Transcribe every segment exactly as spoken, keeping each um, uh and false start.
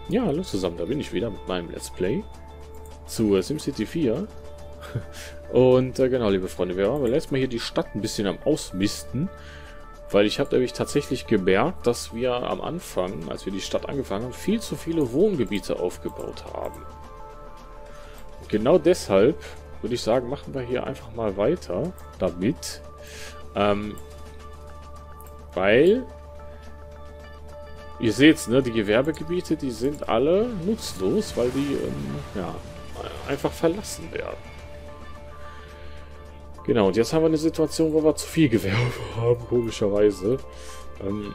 Ja, hallo zusammen, da bin ich wieder mit meinem Let's Play zu äh, SimCity vier. Und äh, genau, liebe Freunde, wir haben letztes Mal hier die Stadt ein bisschen am Ausmisten, weil ich habe nämlich tatsächlich gemerkt, dass wir am Anfang, als wir die Stadt angefangen haben, viel zu viele Wohngebiete aufgebaut haben. Und genau deshalb würde ich sagen, machen wir hier einfach mal weiter damit, ähm, weil... Ihr seht's, ne, die Gewerbegebiete, die sind alle nutzlos, weil die ähm, ja, einfach verlassen werden. Genau, und jetzt haben wir eine Situation, wo wir zu viel Gewerbe haben, komischerweise. Ähm,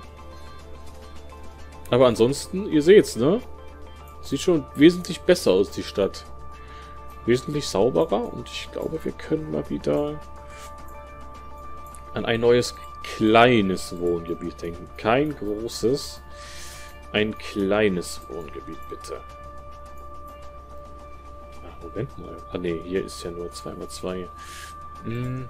aber ansonsten, ihr seht's, ne? Sieht schon wesentlich besser aus, die Stadt. Wesentlich sauberer und ich glaube, wir können mal wieder an ein neues kleines Wohngebiet denken. Kein großes. Ein kleines Wohngebiet, bitte. Ach, Moment mal. Ah, ne, hier ist ja nur zwei mal zwei. Hm.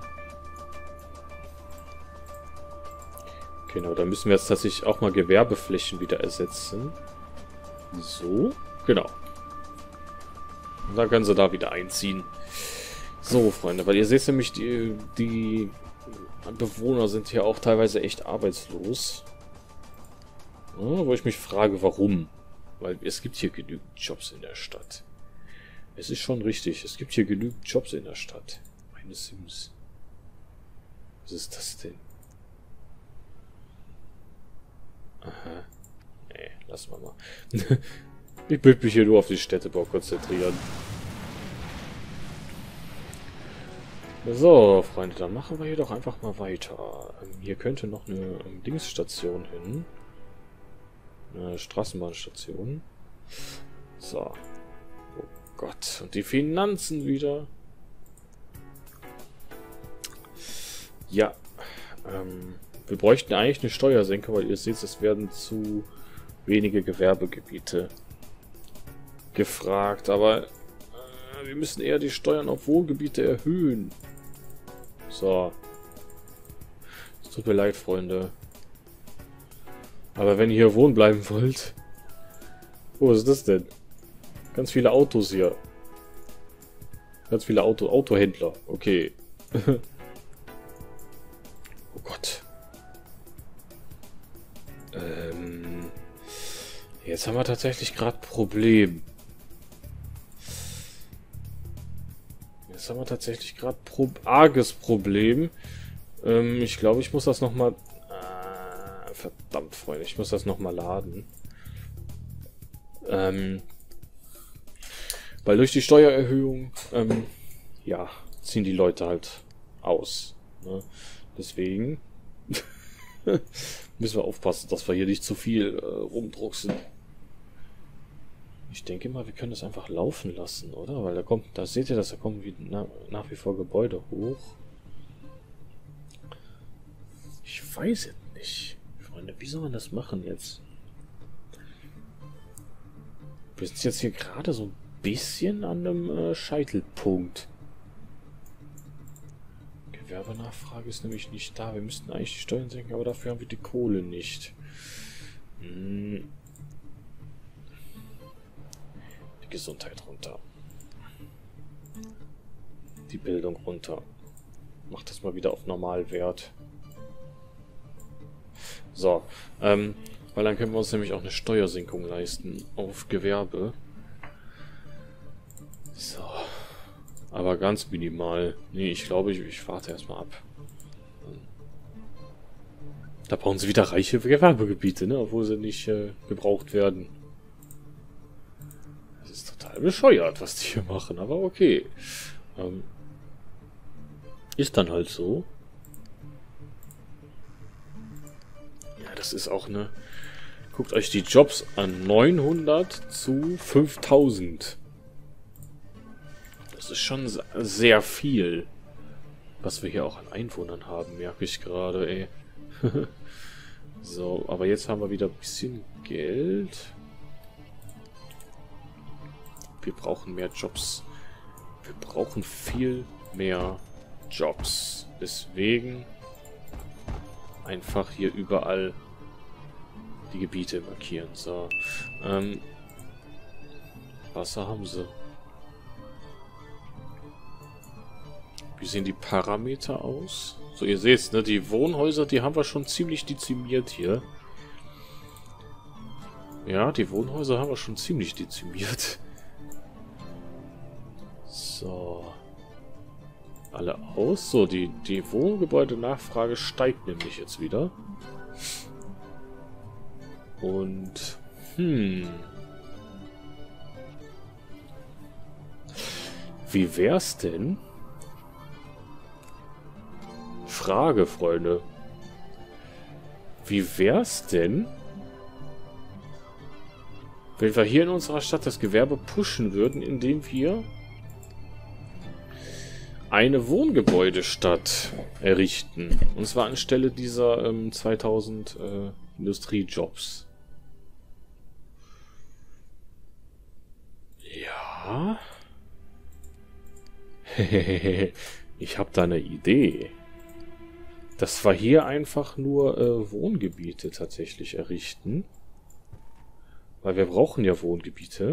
Genau, da müssen wir jetzt tatsächlich auch mal Gewerbeflächen wieder ersetzen. So, genau. Und dann können sie da wieder einziehen. So, Freunde, weil ihr seht nämlich, die, die Bewohner sind hier auch teilweise echt arbeitslos. Ja, wo ich mich frage, warum. Weil es gibt hier genügend Jobs in der Stadt. Es ist schon richtig, es gibt hier genügend Jobs in der Stadt. Meine Sims. Was ist das denn? Aha. Nee, lassen wir mal. Ich will mich hier nur auf die Städtebau konzentrieren. So, Freunde, dann machen wir hier doch einfach mal weiter. Hier könnte noch eine Dingsstation hin. Eine Straßenbahnstation. So. Oh Gott. Und die Finanzen wieder. Ja. Ähm, wir bräuchten eigentlich eine Steuersenkung, weil ihr seht, es werden zu wenige Gewerbegebiete gefragt. Aber äh, wir müssen eher die Steuern auf Wohngebiete erhöhen. So. Es tut mir leid, Freunde. Aber wenn ihr hier wohnen bleiben wollt... Oh, was ist das denn? Ganz viele Autos hier. Ganz viele Auto Autohändler. Okay. Oh Gott. Ähm... Jetzt haben wir tatsächlich gerade ein Problem. Jetzt haben wir tatsächlich gerade pro arges Problem. Ähm, ich glaube, ich muss das nochmal... Verdammt, Freunde, ich muss das nochmal laden. Ähm, weil durch die Steuererhöhung, ähm, ja, ziehen die Leute halt aus. Ne? Deswegen müssen wir aufpassen, dass wir hier nicht zu viel äh, rumdrucksen. Ich denke mal, wir können das einfach laufen lassen, oder? Weil da kommt, da seht ihr, dass da kommen wie, na, nach wie vor Gebäude hoch. Ich weiß es nicht. Freunde, wie soll man das machen jetzt? Wir sind jetzt hier gerade so ein bisschen an einem äh, Scheitelpunkt. Gewerbenachfrage ist nämlich nicht da. Wir müssten eigentlich die Steuern senken, aber dafür haben wir die Kohle nicht. Hm. Die Gesundheit runter. Die Bildung runter. Macht das mal wieder auf Normalwert. So, ähm, weil dann können wir uns nämlich auch eine Steuersenkung leisten auf Gewerbe. So. Aber ganz minimal. Nee, ich glaube, ich, ich warte erstmal ab. Da brauchen sie wieder reiche Gewerbegebiete, ne? Obwohl sie nicht äh, gebraucht werden. Das ist total bescheuert, was die hier machen, aber okay. Ähm, ist dann halt so. Das ist auch eine... Guckt euch die Jobs an. neunhundert zu fünftausend. Das ist schon sehr viel. Was wir hier auch an Einwohnern haben, merke ich gerade, ey. So, aber jetzt haben wir wieder ein bisschen Geld. Wir brauchen mehr Jobs. Wir brauchen viel mehr Jobs. Deswegen einfach hier überall die Gebiete markieren. So. Ähm, Wasser haben sie. Wie sehen die Parameter aus? So, ihr seht, ne, die Wohnhäuser, die haben wir schon ziemlich dezimiert hier. Ja, die Wohnhäuser haben wir schon ziemlich dezimiert. So. Alle aus. So, die, die Wohngebäude-Nachfrage steigt nämlich jetzt wieder. Und... Hm... Wie wär's denn? Frage, Freunde. Wie wär's denn, wenn wir hier in unserer Stadt das Gewerbe pushen würden, indem wir eine Wohngebäudestadt errichten? Und zwar anstelle dieser ähm, zweitausend äh, Industriejobs. Ja... Ich habe da eine Idee. Dass wir hier einfach nur äh, Wohngebiete tatsächlich errichten. Weil wir brauchen ja Wohngebiete.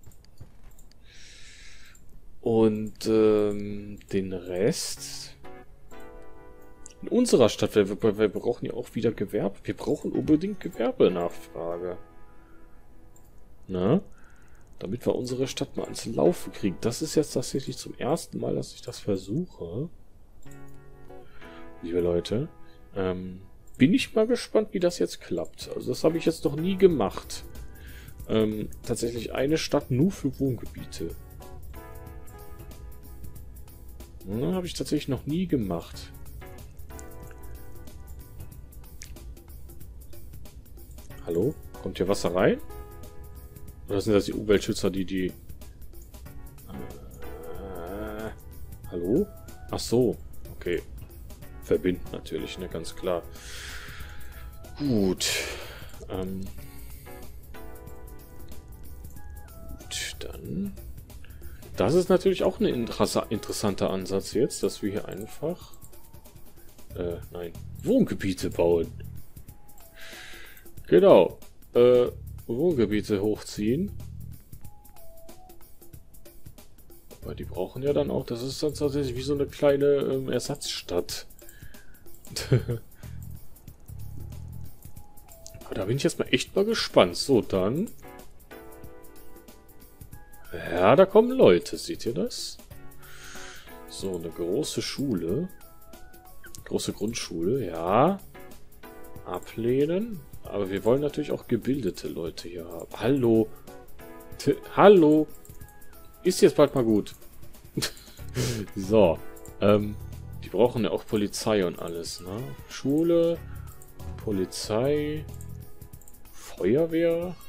Und ähm, den Rest... In unserer Stadt, weil wir, wir brauchen ja auch wieder Gewerbe. Wir brauchen unbedingt Gewerbenachfrage. Na? Damit wir unsere Stadt mal ans Laufen kriegen. Das ist jetzt tatsächlich zum ersten Mal, dass ich das versuche. Liebe Leute. Ähm, bin ich mal gespannt, wie das jetzt klappt. Also das habe ich jetzt noch nie gemacht. Ähm, tatsächlich eine Stadt nur für Wohngebiete. Ja, habe ich tatsächlich noch nie gemacht. Hallo? Kommt hier Wasser rein? Oder sind das die Umweltschützer, die die... Äh, hallo? Ach so, okay. Verbinden natürlich, ne, ganz klar. Gut. Ähm. Gut, dann... Das ist natürlich auch ein interessanter Ansatz jetzt, dass wir hier einfach... Äh, nein, Wohngebiete bauen. Genau. Äh... Wohngebiete hochziehen. Aber die brauchen ja dann auch, das ist dann tatsächlich wie so eine kleine ähm, Ersatzstadt. Aber da bin ich jetzt mal echt mal gespannt. So, dann. Ja, da kommen Leute, seht ihr das? So, eine große Schule. Große Grundschule, ja. Ablehnen. Aber wir wollen natürlich auch gebildete Leute hier haben. Hallo. T Hallo. Ist jetzt bald mal gut. So. Ähm, die brauchen ja auch Polizei und alles, ne? Schule, Polizei, Feuerwehr,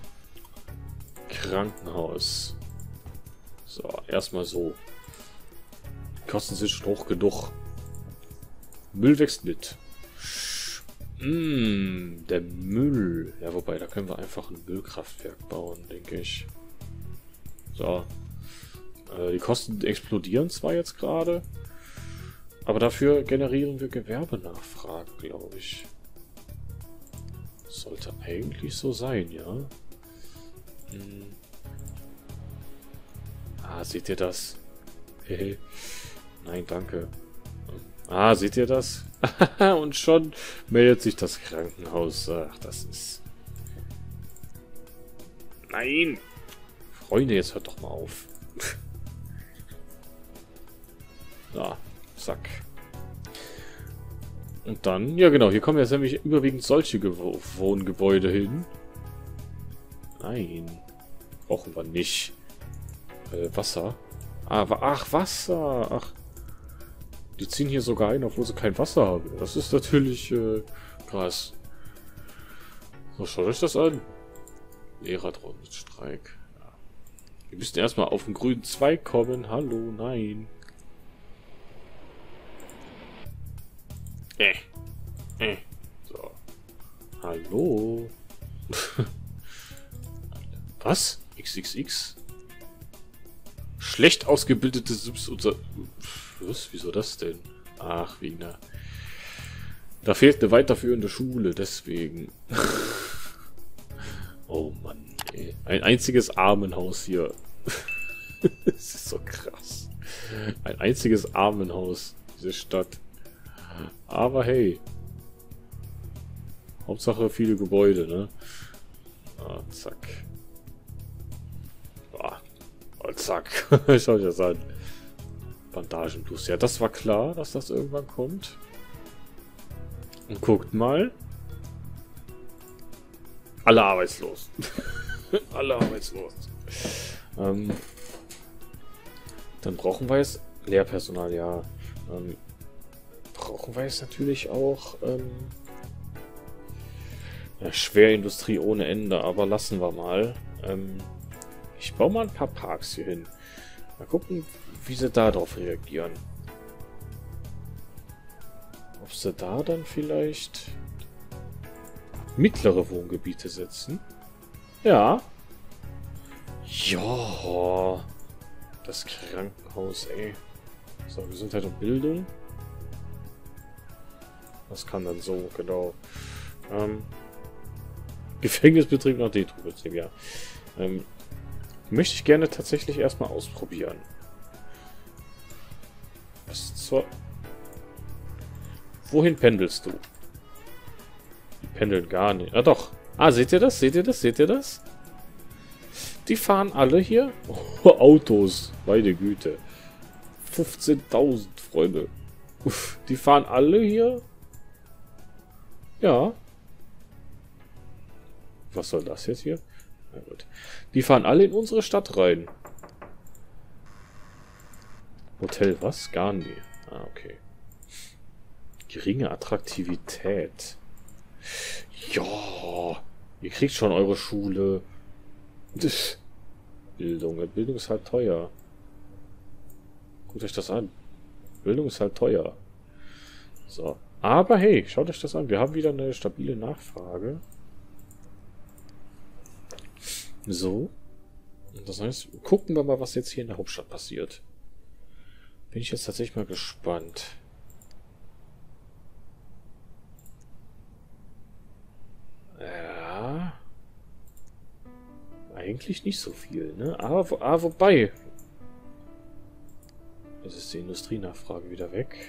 Krankenhaus. So, erstmal so. Die Kosten sind schon hoch genug. Müll wächst mit. Mmh, der Müll. Ja, wobei, da können wir einfach ein Müllkraftwerk bauen, denke ich. So. Äh, die Kosten explodieren zwar jetzt gerade, aber dafür generieren wir Gewerbenachfragen, glaube ich. Sollte eigentlich so sein, ja. Hm. Ah, seht ihr das? Hehe. Nein, danke. Ah, seht ihr das? Und schon meldet sich das Krankenhaus. Ach, das ist... Nein! Freunde, jetzt hört doch mal auf. Ja, zack. Und dann, ja genau, hier kommen jetzt nämlich überwiegend solche Ge Wohngebäude hin. Nein. Brauchen wir nicht. Äh, Wasser. Ah, ach, Wasser. Ach. Die ziehen hier sogar ein, obwohl sie kein Wasser haben. Das ist natürlich äh, krass. So, schaut euch das an. Lehrer drohen mit Streik. Ja. Wir müssen erstmal auf den grünen Zweig kommen. Hallo, nein. Äh. Äh. So. Hallo. Was? X X X? Schlecht ausgebildete Sims unter... Was? Wieso das denn? Ach, wegen der... Da fehlt eine weiterführende Schule, deswegen. Oh Mann, ey. Ein einziges Armenhaus hier. Das ist so krass. Ein einziges Armenhaus, diese Stadt. Aber hey. Hauptsache viele Gebäude, ne? Ah, zack. Ah, oh, zack. Schau dir das an. Bandagen plus. Ja, das war klar, dass das irgendwann kommt. Und guckt mal. Alle arbeitslos. Alle arbeitslos. Ähm, dann brauchen wir jetzt Lehrpersonal, ja. Ähm, brauchen wir jetzt natürlich auch ähm, ja, Schwerindustrie ohne Ende, aber lassen wir mal. Ähm, ich baue mal ein paar Parks hier hin. Mal gucken, wie sie darauf reagieren. Ob sie da dann vielleicht mittlere Wohngebiete setzen. Ja. Ja. Das Krankenhaus, ey. So, Gesundheit und Bildung. Das kann dann so, genau. Ähm, Gefängnisbetrieb nach Detro-Betrieb, ja. Ähm, möchte ich gerne tatsächlich erstmal ausprobieren. Was zur... Wohin pendelst du? Die pendeln gar nicht. Ah doch. Ah, seht ihr das? Seht ihr das? Seht ihr das? Die fahren alle hier. Oh, Autos. Meine Güte. fünfzehntausend, Freunde. Uff, die fahren alle hier. Ja. Was soll das jetzt hier? Na gut. Die fahren alle in unsere Stadt rein. Hotel was? Gandhi. Ah, okay. Geringe Attraktivität. Ja, ihr kriegt schon eure Schule. Bildung. Bildung ist halt teuer. Guckt euch das an. Bildung ist halt teuer. So. Aber hey, schaut euch das an. Wir haben wieder eine stabile Nachfrage. So. Das heißt, gucken wir mal, was jetzt hier in der Hauptstadt passiert. Bin ich jetzt tatsächlich mal gespannt. Ja. Eigentlich nicht so viel, ne? Aber, wo, ah, wobei. Jetzt ist die Industrienachfrage wieder weg.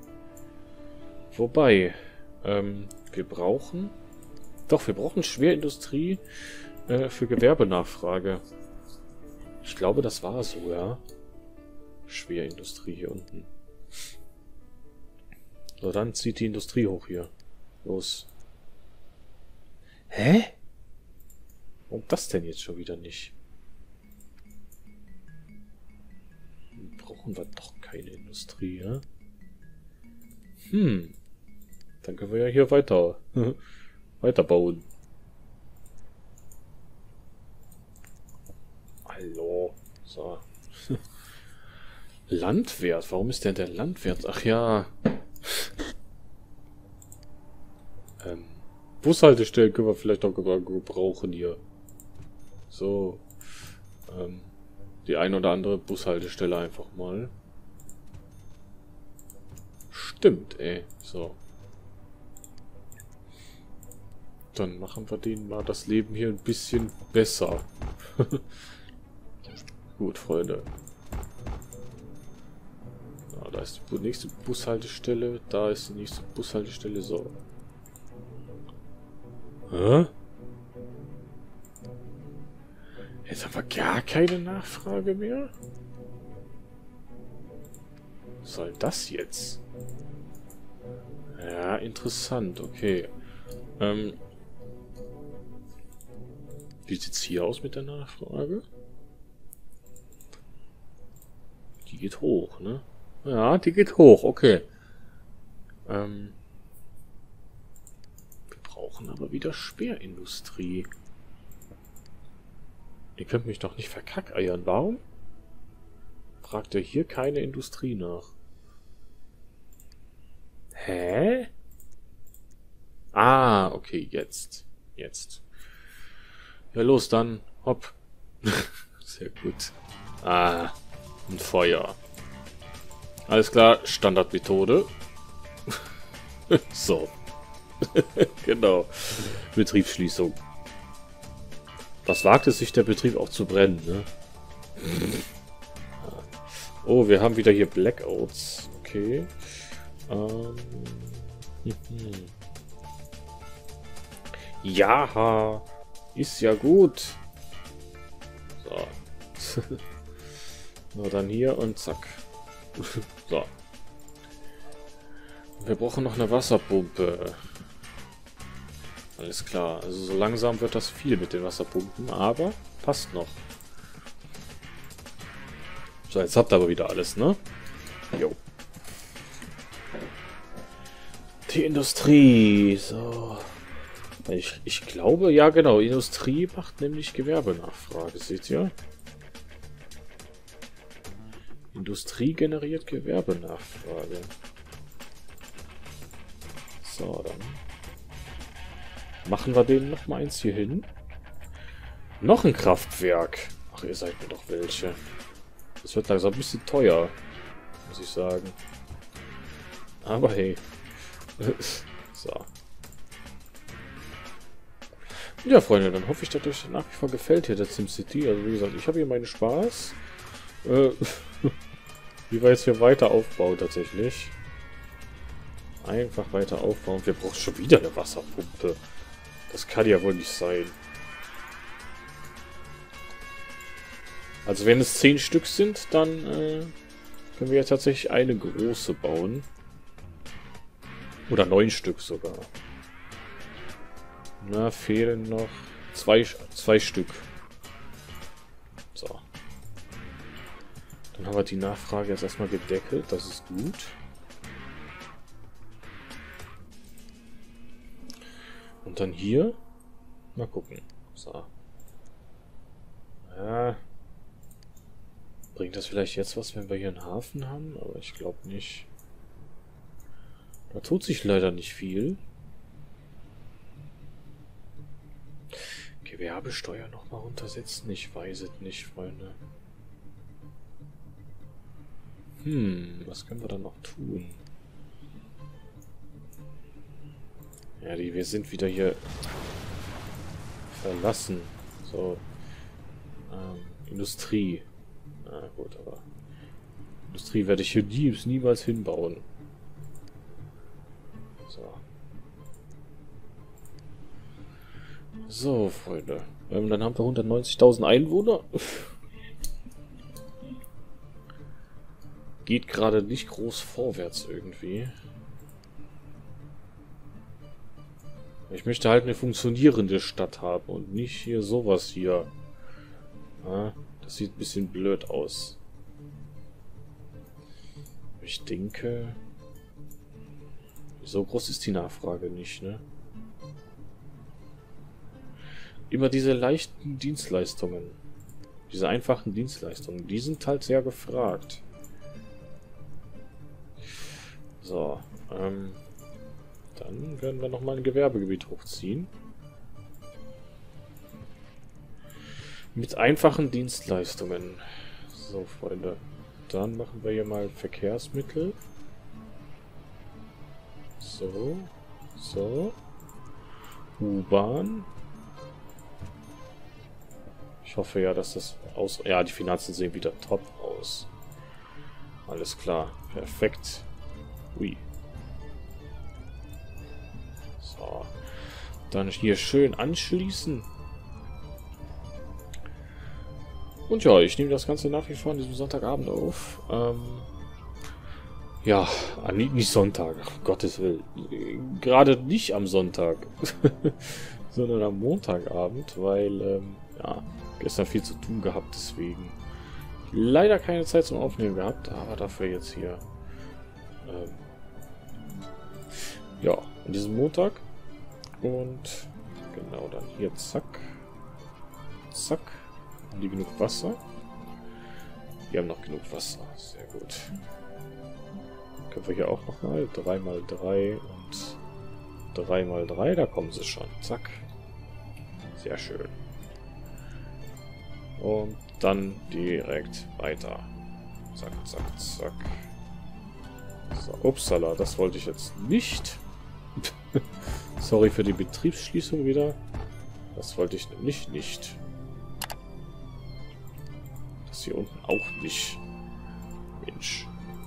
Wobei. Ähm, wir brauchen... Doch, wir brauchen Schwerindustrie äh, für Gewerbenachfrage. Ich glaube, das war so, ja. Schwerindustrie hier unten. So, dann zieht die Industrie hoch hier. Los. Hä? Warum das denn jetzt schon wieder nicht? Brauchen wir doch keine Industrie, ja? Hm. Dann können wir ja hier weiter weiterbauen. Hallo. So. Landwirt. Warum ist denn der Landwirt? Ach ja. ähm, Bushaltestellen können wir vielleicht auch gebrauchen hier. So. Ähm, die ein oder andere Bushaltestelle einfach mal. Stimmt, ey. So. Dann machen wir denen mal das Leben hier ein bisschen besser. Gut, Freunde. Ja, da ist die nächste Bushaltestelle. Da ist die nächste Bushaltestelle. So. Hä? Jetzt haben wir gar keine Nachfrage mehr? Was soll das jetzt? Ja, interessant. Okay. Ähm... Wie sieht es hier aus mit der Nachfrage? Die geht hoch, ne? Ja, die geht hoch, okay. Ähm, wir brauchen aber wieder Schwerindustrie. Ihr könnt mich doch nicht verkackeiern. Warum fragt ihr hier keine Industrie nach? Hä? Ah, okay, jetzt. Jetzt. Ja, los dann. Hopp. Sehr gut. Ah, ein Feuer. Alles klar, Standardmethode. So. Genau. Betriebsschließung. Was wagt es sich der Betrieb auch zu brennen, ne? Oh, wir haben wieder hier Blackouts. Okay. Ähm. Ja, ist ja gut. So. Na dann hier und zack. So. Wir brauchen noch eine Wasserpumpe. Alles klar. Also so langsam wird das viel mit den Wasserpumpen, aber passt noch. So, jetzt habt ihr aber wieder alles, ne? Jo. Die Industrie. So. Ich, ich glaube, ja genau, Industrie macht nämlich Gewerbenachfrage, seht ihr? Industrie generiert Gewerbenachfrage. So, dann machen wir den noch mal eins hier hin. Noch ein Kraftwerk. Ach, ihr seid mir doch welche. Das wird langsam ein bisschen teuer, muss ich sagen. Aber hey. So. Ja, Freunde, dann hoffe ich, dass euch nach wie vor gefällt hier der SimCity. Also wie gesagt, ich habe hier meinen Spaß. Äh, wie wir jetzt hier weiter aufbauen tatsächlich. Einfach weiter aufbauen. Wir brauchen schon wieder eine Wasserpumpe. Das kann ja wohl nicht sein. Also wenn es zehn Stück sind, dann äh, können wir ja tatsächlich eine große bauen. Oder neun Stück sogar. Na, fehlen noch zwei, zwei Stück. So. Dann haben wir die Nachfrage jetzt erstmal gedeckelt. Das ist gut. Und dann hier. Mal gucken. So. Ja. Bringt das vielleicht jetzt was, wenn wir hier einen Hafen haben? Aber ich glaube nicht. Da tut sich leider nicht viel. Gewerbesteuer nochmal runtersetzen? Ich weiß es nicht, Freunde. Hm, was können wir dann noch tun? Ja, die, wir sind wieder hier verlassen. So. Ähm, Industrie. Na gut, aber Industrie werde ich hier nie, niemals hinbauen. So. So, Freunde. Ähm, dann haben wir hundertneunzigtausend Einwohner. Geht gerade nicht groß vorwärts irgendwie. Ich möchte halt eine funktionierende Stadt haben und nicht hier sowas hier. Ja, das sieht ein bisschen blöd aus. Ich denke... So groß ist die Nachfrage nicht, ne? Immer diese leichten Dienstleistungen. Diese einfachen Dienstleistungen, die sind halt sehr gefragt. So, ähm... dann werden wir nochmal ein Gewerbegebiet hochziehen. Mit einfachen Dienstleistungen. So, Freunde. Dann machen wir hier mal Verkehrsmittel. So. So. U-Bahn. Ich hoffe ja, dass das aus... Ja, die Finanzen sehen wieder top aus. Alles klar. Perfekt. Ui. So. Dann hier schön anschließen. Und ja, ich nehme das Ganze nach wie vor an diesem Sonntagabend auf. Ähm, ja, nicht Sonntag, um Gottes Willen. Gerade nicht am Sonntag, sondern am Montagabend, weil, ähm, ja, gestern viel zu tun gehabt, deswegen leider keine Zeit zum Aufnehmen gehabt, aber dafür jetzt hier, ähm, ja, an diesem Montag. Und genau, dann hier, zack, zack. Haben die genug Wasser? Wir haben noch genug Wasser. Sehr gut. Können wir hier auch nochmal drei mal drei und drei mal drei. Da kommen sie schon. Zack. Sehr schön. Und dann direkt weiter. Zack, zack, zack. So, upsala, das wollte ich jetzt nicht. Sorry für die Betriebsschließung wieder. Das wollte ich nämlich nicht. Das hier unten auch nicht. Mensch.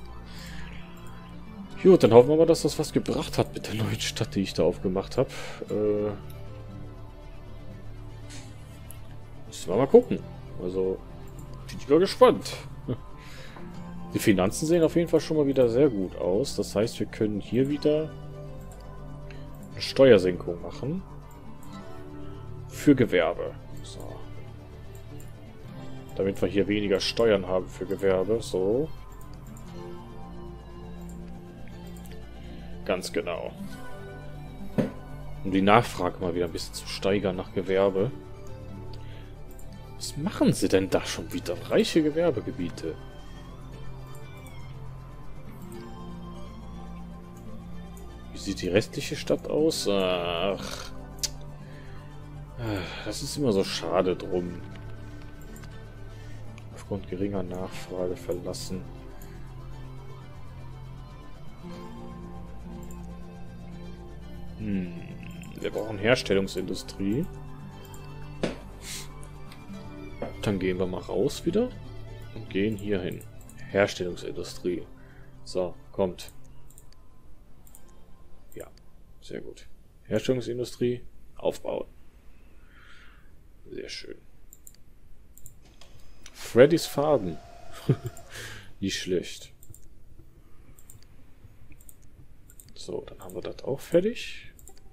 Gut, dann hoffen wir mal, dass das was gebracht hat mit der neuen Stadt, die ich da aufgemacht habe. Äh, müssen wir mal gucken. Also, bin ich mal gespannt. Die Finanzen sehen auf jeden Fall schon mal wieder sehr gut aus. Das heißt, wir können hier wieder eine Steuersenkung machen. Für Gewerbe. So. Damit wir hier weniger Steuern haben für Gewerbe. So. Ganz genau. Um die Nachfrage mal wieder ein bisschen zu steigern nach Gewerbe. Was machen sie denn da schon wieder? Reiche Gewerbegebiete. Wie sieht die restliche Stadt aus? Ach. Das ist immer so schade drum. Aufgrund geringer Nachfrage verlassen. Hm. Wir brauchen Herstellungsindustrie. Dann gehen wir mal raus wieder. Und gehen hier hin. Herstellungsindustrie. So, kommt. Ja, sehr gut. Herstellungsindustrie aufbauen. Sehr schön. Freddys Farben. Nicht schlecht. So, dann haben wir das auch fertig.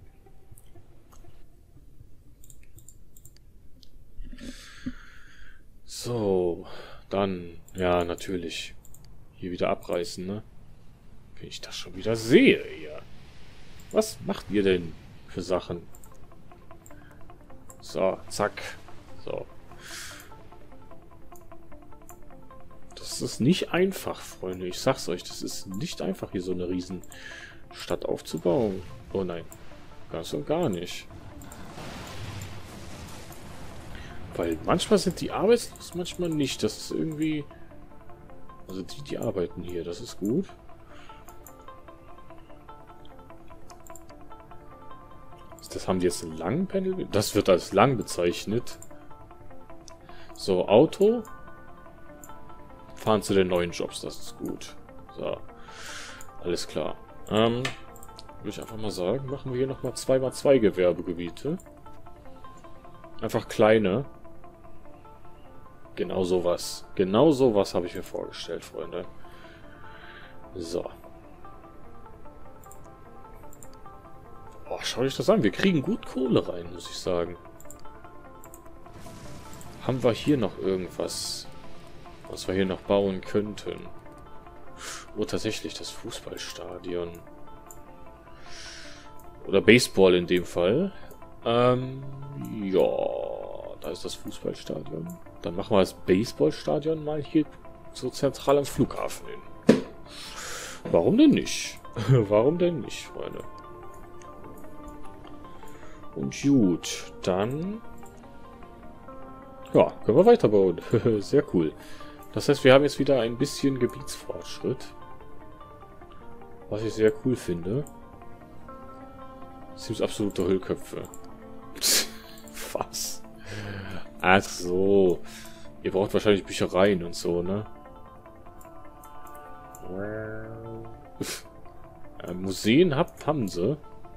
So, dann, ja, natürlich. Hier wieder abreißen, ne? Wenn ich das schon wieder sehe, hier. Was macht ihr denn für Sachen? So, zack. So. Das ist nicht einfach, Freunde. Ich sag's euch, das ist nicht einfach, hier so eine Riesenstadt aufzubauen. Oh nein. Ganz und gar nicht. Weil manchmal sind die arbeitslos, manchmal nicht. Das ist irgendwie... Also die, die arbeiten hier, das ist gut. Das haben die jetzt einen langen Pendel? Das wird als lang bezeichnet. So, Auto. Fahren zu den neuen Jobs, das ist gut. So, alles klar. Ähm, würde ich einfach mal sagen, machen wir hier nochmal zwei mal zwei Gewerbegebiete. Einfach kleine. Genau sowas. Genau sowas habe ich mir vorgestellt, Freunde. So. Oh, schau dich das an. Wir kriegen gut Kohle rein, muss ich sagen. Haben wir hier noch irgendwas, was wir hier noch bauen könnten? Oh, tatsächlich das Fußballstadion. Oder Baseball in dem Fall. Ähm, ja, da ist das Fußballstadion. Dann machen wir das Baseballstadion mal hier so zentral am Flughafen hin. Warum denn nicht? Warum denn nicht, Freunde? Und gut, dann... Ja, können wir weiterbauen. Sehr cool. Das heißt, wir haben jetzt wieder ein bisschen Gebietsfortschritt. Was ich sehr cool finde. Sims absolute Hüllköpfe. Was? Ach so. Ihr braucht wahrscheinlich Büchereien und so, ne? äh, Museen habt, haben sie.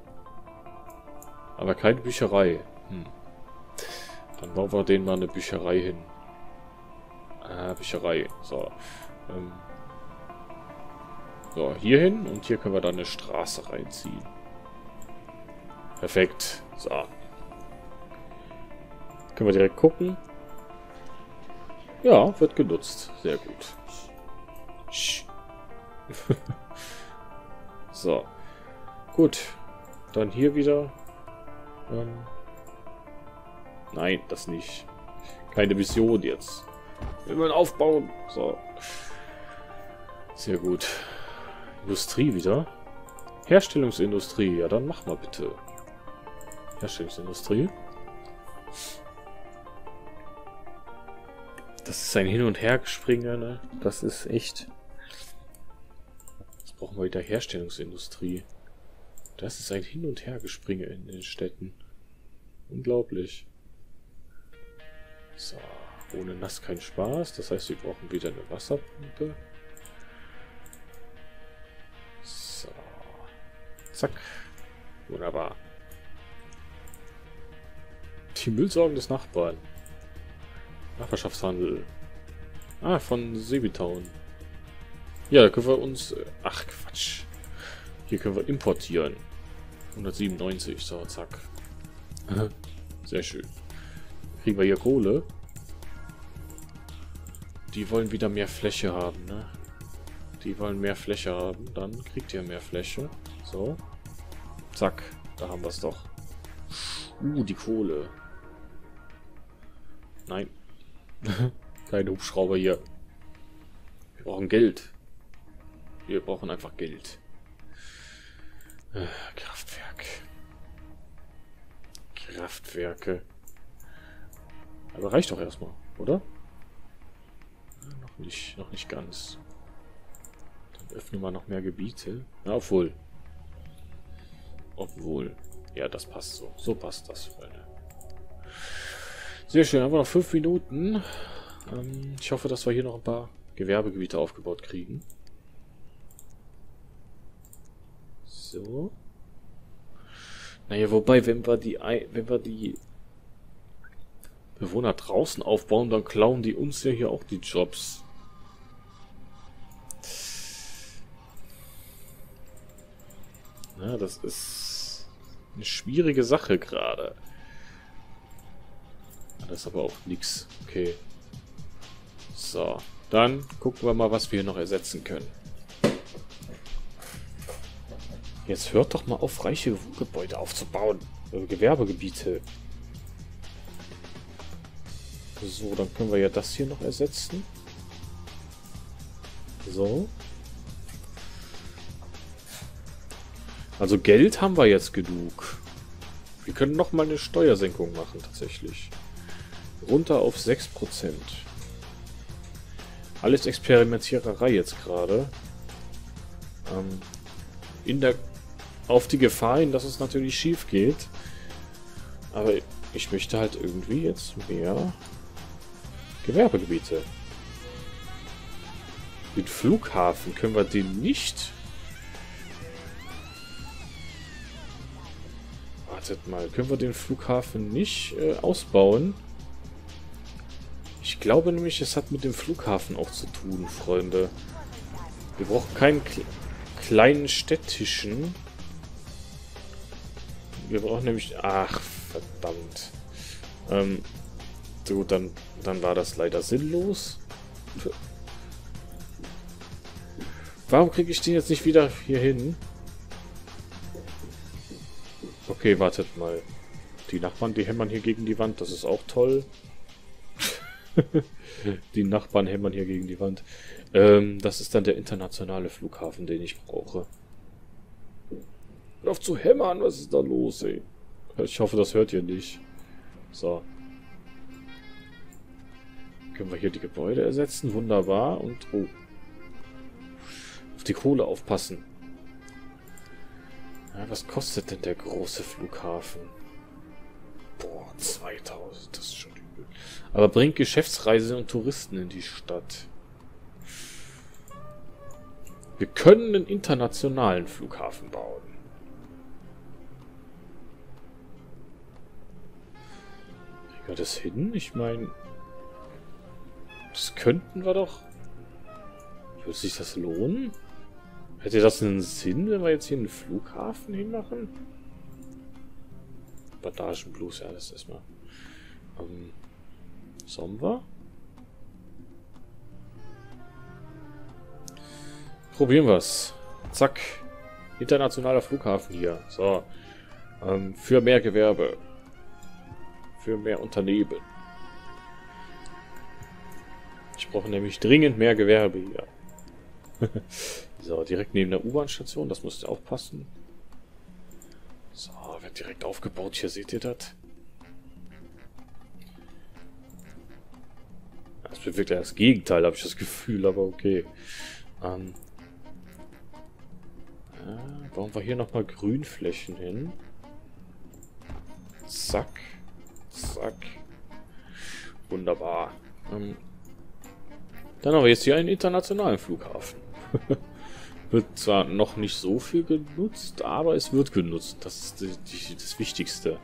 Aber keine Bücherei. Hm. Dann bauen wir denen mal eine Bücherei hin. Ah, Bücherei. So. Ähm. So, hier hin und hier können wir dann eine Straße reinziehen. Perfekt. So. Können wir direkt gucken. Ja, wird genutzt. Sehr gut. So. Gut. Dann hier wieder. Ähm. Nein, das nicht. Keine Vision jetzt. Wir wollen aufbauen. So. Sehr gut. Industrie wieder. Herstellungsindustrie. Ja, dann mach mal bitte. Herstellungsindustrie. Das ist ein Hin- und Hergespringe, ne? Das ist echt... Jetzt brauchen wir wieder Herstellungsindustrie. Das ist ein Hin- und Hergespringe in den Städten. Unglaublich. So, Ohne nass kein Spaß. Das heißt, wir brauchen wieder eine Wasserpumpe. So. Zack. Wunderbar. Die Müllsorgen des Nachbarn. Nachbarschaftshandel. Ah, von Seebitown. Ja, da können wir uns... Ach, Quatsch. Hier können wir importieren. hundertsiebenundneunzig. So, zack. Sehr schön. Kriegen wir hier Kohle. Die wollen wieder mehr Fläche haben, ne? Die wollen mehr Fläche haben. Dann kriegt ihr mehr Fläche. So. Zack. Da haben wir es doch. Uh, die Kohle. Nein. Kein Hubschrauber hier. Wir brauchen Geld. Wir brauchen einfach Geld. Äh, Kraftwerk. Kraftwerke. Aber reicht doch erstmal, oder? Ja, noch nicht, noch nicht ganz. Dann öffnen wir noch mehr Gebiete. Ja, obwohl. Obwohl. Ja, das passt so. So passt das, Freunde. Sehr schön, haben wir noch fünf Minuten. Ähm, ich hoffe, dass wir hier noch ein paar Gewerbegebiete aufgebaut kriegen. So. Naja, wobei, wenn wir die, wenn wir die Bewohner draußen aufbauen, dann klauen die uns ja hier auch die Jobs. Na, das ist eine schwierige Sache gerade. Das ist aber auch nichts. Okay. So, dann gucken wir mal, was wir hier noch ersetzen können. Jetzt hört doch mal auf, reiche Gebäude aufzubauen. Gewerbegebiete. So, dann können wir ja das hier noch ersetzen. So. Also Geld haben wir jetzt genug. Wir können noch mal eine Steuersenkung machen, tatsächlich. Runter auf sechs Prozent. Alles Experimentiererei jetzt gerade. Ähm, in der... Auf die Gefahr hin, dass es natürlich schief geht. Aber ich möchte halt irgendwie jetzt mehr Gewerbegebiete. Den Flughafen können wir den nicht... Wartet mal, können wir den Flughafen nicht äh, ausbauen? Ich glaube nämlich, es hat mit dem Flughafen auch zu tun, Freunde. Wir brauchen keinen kle kleinen städtischen. Wir brauchen nämlich... Ach, verdammt. Ähm, so, dann, dann war das leider sinnlos. Warum kriege ich den jetzt nicht wieder hier hin? Okay, wartet mal. Die Nachbarn, die hämmern hier gegen die Wand. Das ist auch toll. Die Nachbarn hämmern hier gegen die Wand. Ähm, das ist dann der internationale Flughafen, den ich brauche. Hör auf zu hämmern, was ist da los, ey? Ich hoffe, das hört ihr nicht. So. Können wir hier die Gebäude ersetzen? Wunderbar. Und, oh. Auf die Kohle aufpassen. Ja, was kostet denn der große Flughafen? Boah, zweitausend, das ist schon übel. Aber bringt Geschäftsreisende und Touristen in die Stadt. Wir können einen internationalen Flughafen bauen. Kriegen wir das hin? Ich meine, das könnten wir doch. Würde sich das lohnen? Hätte das einen Sinn, wenn wir jetzt hier einen Flughafen hinmachen? Bandagenblues, ja, das ist mal. Ähm, sollen wir? Probieren wir es. Zack. Internationaler Flughafen hier. So. Ähm, für mehr Gewerbe. Für mehr Unternehmen. Ich brauche nämlich dringend mehr Gewerbe hier. So, direkt neben der U-Bahn-Station. Das müsste auch passen. So, wird direkt aufgebaut. Hier seht ihr das. Das bewirkt ja das Gegenteil, habe ich das Gefühl, aber okay. Ähm, äh, bauen wir hier nochmal Grünflächen hin. Zack. Zack. Wunderbar. Ähm, dann haben wir jetzt hier einen internationalen Flughafen. Wird zwar noch nicht so viel genutzt, aber es wird genutzt. Das ist die, die, das Wichtigste.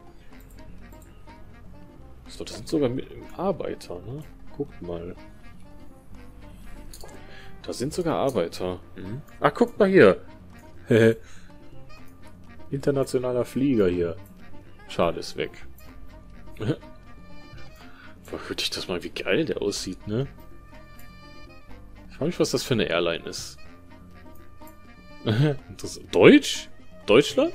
So, das sind sogar Arbeiter, ne? Guckt mal. Da sind sogar Arbeiter. Mhm. Ach, guckt mal hier. Internationaler Flieger hier. Schade, ist weg. Verhüte ich das mal, wie geil der aussieht, ne? Ich frage mich, was das für eine Airline ist. Deutsch? Deutschland?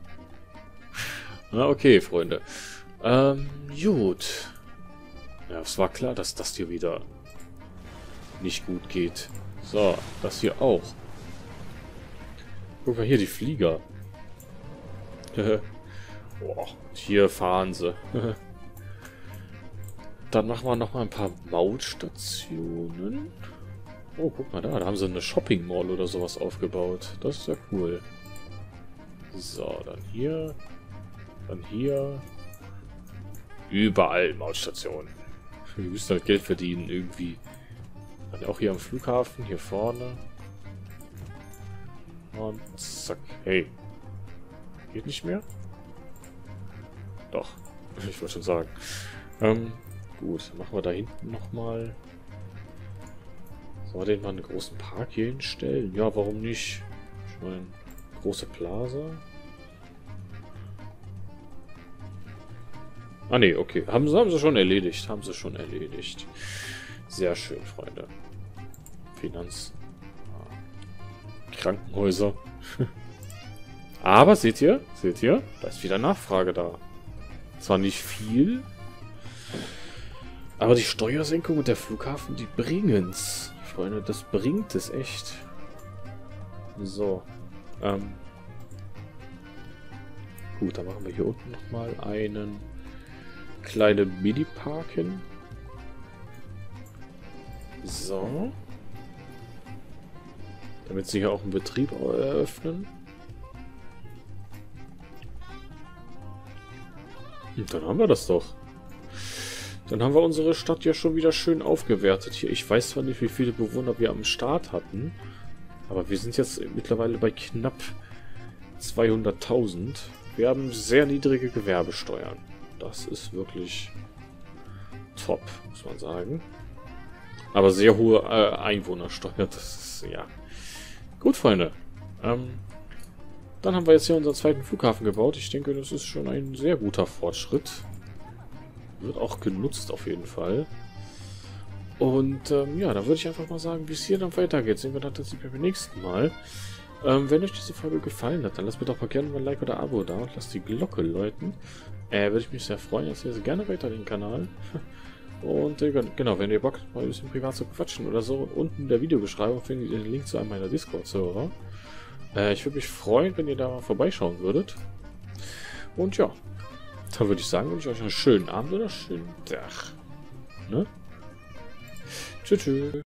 Ah, okay, Freunde. Ähm, gut. Ja, es war klar, dass das hier wieder nicht gut geht. So, das hier auch. Guck mal hier, die Flieger. Boah, hier fahren sie. Dann machen wir noch mal ein paar Mautstationen. Oh, guck mal da, da haben sie eine Shopping Mall oder sowas aufgebaut. Das ist ja cool. So, dann hier. Dann hier. Überall Mautstationen. Wir müssen halt Geld verdienen irgendwie. Dann auch hier am Flughafen, hier vorne. Und zack. Hey. Geht nicht mehr? Doch. Ich wollte schon sagen. Ähm, gut, machen wir da hinten nochmal. Sollen wir den mal einen großen Park hier hinstellen? Ja, warum nicht? Ich meine, große Plaza. Ah ne, okay. Haben sie, haben sie schon erledigt. Haben sie schon erledigt. Sehr schön, Freunde. Finanz. Krankenhäuser. Aber seht ihr? Seht ihr? Da ist wieder Nachfrage da. Zwar nicht viel, aber die Steuersenkung und der Flughafen, die bringen's. Freunde, das bringt es echt. So. Ähm. Gut, dann machen wir hier unten nochmal einen kleinen Mini-Park hin. So. Damit sie hier auch einen Betrieb eröffnen. Und dann haben wir das doch. Dann haben wir unsere Stadt ja schon wieder schön aufgewertet hier. Ich weiß zwar nicht, wie viele Bewohner wir am Start hatten, aber wir sind jetzt mittlerweile bei knapp zweihunderttausend. Wir haben sehr niedrige Gewerbesteuern. Das ist wirklich top, muss man sagen. Aber sehr hohe äh, Einwohnersteuer, das ist, ja. Gut, Freunde. Ähm, dann haben wir jetzt hier unseren zweiten Flughafen gebaut. Ich denke, das ist schon ein sehr guter Fortschritt. Wird auch genutzt auf jeden Fall. Und ähm, ja, da würde ich einfach mal sagen, wie es hier dann weitergeht. Sehen wir dann tatsächlich beim nächsten Mal. Ähm, wenn euch diese Folge gefallen hat, dann lasst mir doch mal gerne mal ein Like oder Abo da und lasst die Glocke läuten. Äh, würde ich mich sehr freuen. Jetzt sehr gerne weiter den Kanal. Und äh, genau, wenn ihr Bock habt, mal ein bisschen privat zu quatschen oder so, unten in der Videobeschreibung findet ihr den Link zu einem meiner Discord-Server. Äh, ich würde mich freuen, wenn ihr da mal vorbeischauen würdet. Und ja, dann würde ich sagen, wünsche ich euch einen schönen Abend oder einen schönen Tag. Ne? Tschüss. Tschüss.